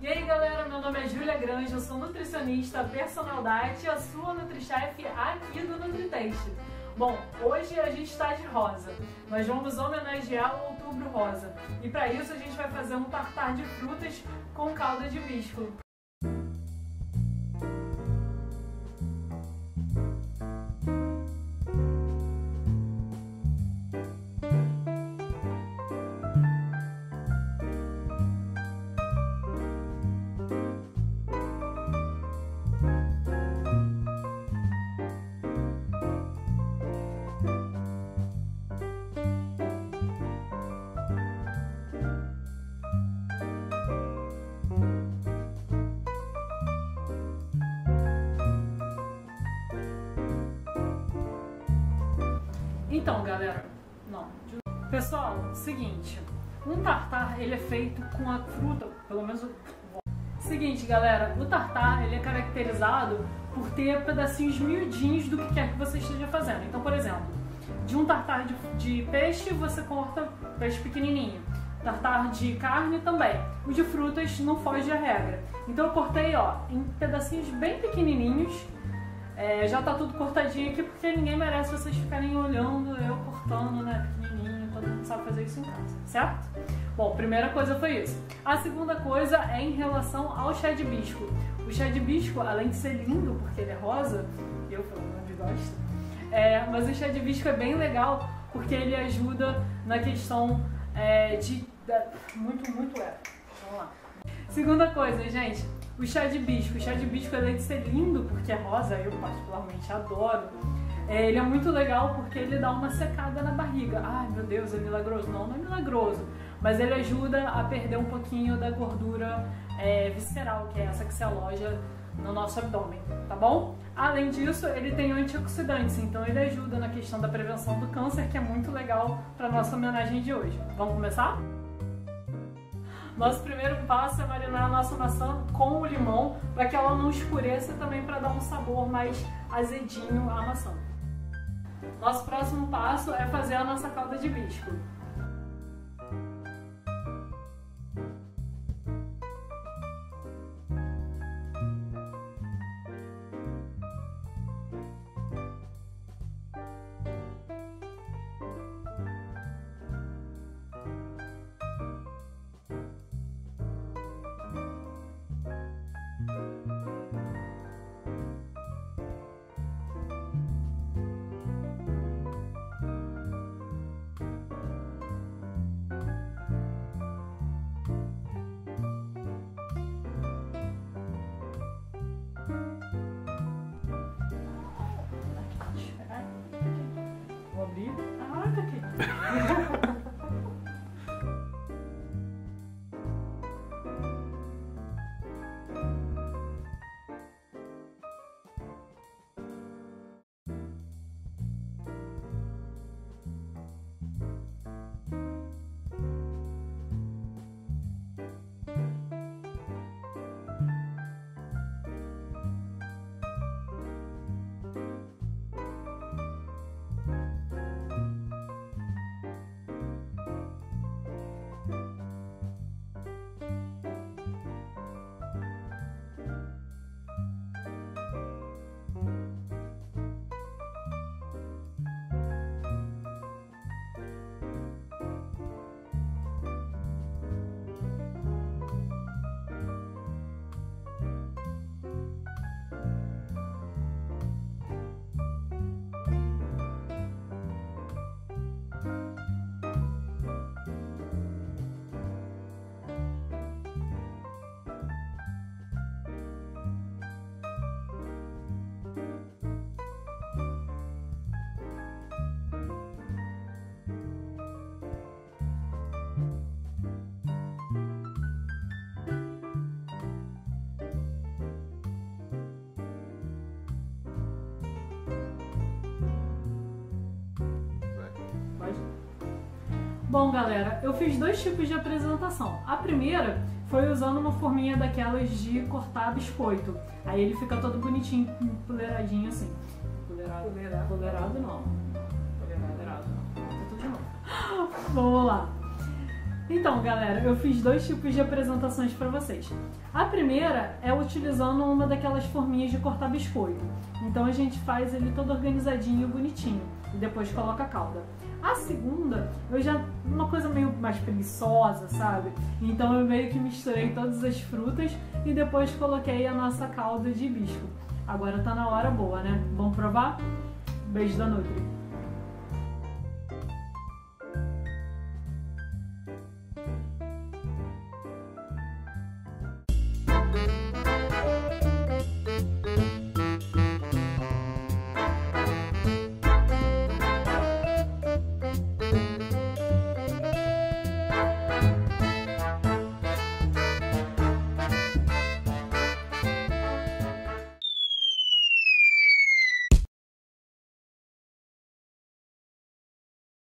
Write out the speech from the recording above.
E aí galera, meu nome é Júlia Grande, eu sou nutricionista, personal diet e a sua NutriChef aqui do NutriTaste. Bom, hoje a gente está de rosa, nós vamos homenagear o Outubro Rosa e para isso a gente vai fazer um tartar de frutas com calda de hibisco. Então, galera, pessoal, seguinte, um tartar ele é feito com a fruta, pelo menos seguinte, galera, o tartar ele é caracterizado por ter pedacinhos miudinhos do que quer que você esteja fazendo. Então, por exemplo, de um tartar de peixe você corta peixe pequenininho, tartar de carne também. O de frutas não foge à regra. Então eu cortei, ó, em pedacinhos bem pequenininhos. Já tá tudo cortadinho aqui porque ninguém merece vocês ficarem olhando eu cortando, né, pequenininho, todo mundo sabe fazer isso em casa, certo? Bom, primeira coisa foi isso. A segunda coisa é em relação ao chá de hibisco. O chá de hibisco, além de ser lindo porque ele é rosa, eu pelo menos gosto, mas o chá de hibisco é bem legal porque ele ajuda na questão muito vamos lá. Segunda coisa, gente, o chá de hibisco, além de ser lindo porque é rosa, eu particularmente adoro, ele é muito legal porque ele dá uma secada na barriga. Ai meu Deus, é milagroso? Não, não é milagroso, mas ele ajuda a perder um pouquinho da gordura visceral, que é essa que se aloja no nosso abdômen, tá bom? Além disso, ele tem antioxidantes, então ele ajuda na questão da prevenção do câncer, que é muito legal para nossa homenagem de hoje. Vamos começar? Nosso primeiro passo é marinar a nossa maçã com o limão para que ela não escureça e também para dar um sabor mais azedinho à maçã. Nosso próximo passo é fazer a nossa calda de hibisco. Vou abrir. Ah, tá aqui. Bom, galera, eu fiz dois tipos de apresentação. A primeira foi usando uma forminha daquelas de cortar biscoito. Aí ele fica todo bonitinho, empoleiradinho assim. Empoleirado não. Empoleirado não. Tá tudo de novo. Vamos lá. Então, galera, eu fiz 2 tipos de apresentações para vocês. A primeira é utilizando uma daquelas forminhas de cortar biscoito. Então a gente faz ele todo organizadinho e bonitinho e depois coloca a calda. A segunda, uma coisa meio mais preguiçosa, sabe? Então eu meio que misturei todas as frutas e depois coloquei a nossa calda de hibisco. Agora tá na hora boa, né? Vamos provar? Beijo da Nutri!